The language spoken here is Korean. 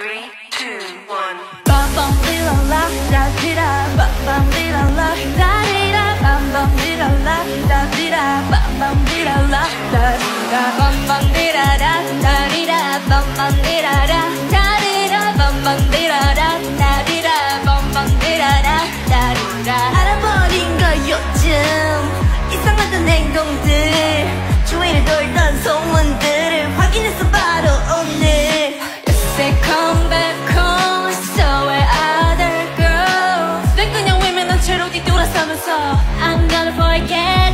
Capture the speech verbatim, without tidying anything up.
three, two, one. Bum bum dilla la da dida, bum bum dilla la da dida, bum bum dilla la da dida, bum bum dilla la da dida, bum bum dida da da dida, bum bum dida da da dida, bum bum dida da da dida, bum bum dida da da dida. 알아버린 거 요즘 이상하던 행동들, 주위를 돌던 소문들을 확인했어 바로 오늘. You say come back home, so where other girls. 난 그냥 외면한 채로 뒤돌아서면서 I'm gonna forget